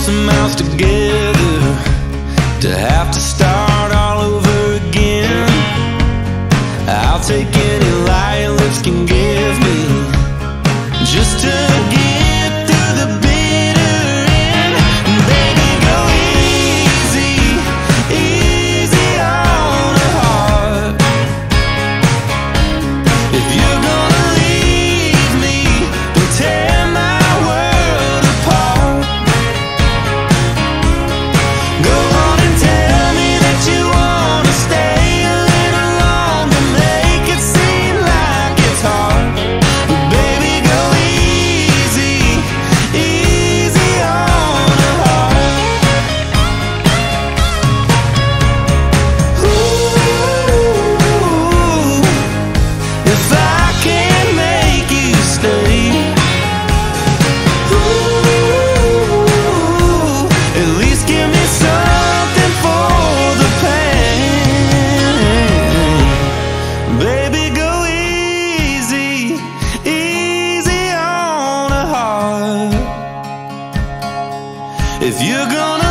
some mouths together to have to start all over again. I'll take any lie your lips can give me just to get through the bitter end. Baby, go easy, easy on the heart. If you're gonna leave me, then tear my world apart. Go on and tell me that you wanna stay a little longer, make it seem like it's hard. But baby, go easy, easy on the heart. Ooh, if I can't make you stay, ooh, at least give me something for the pain. Baby, go easy, easy on the heart. If you're gonna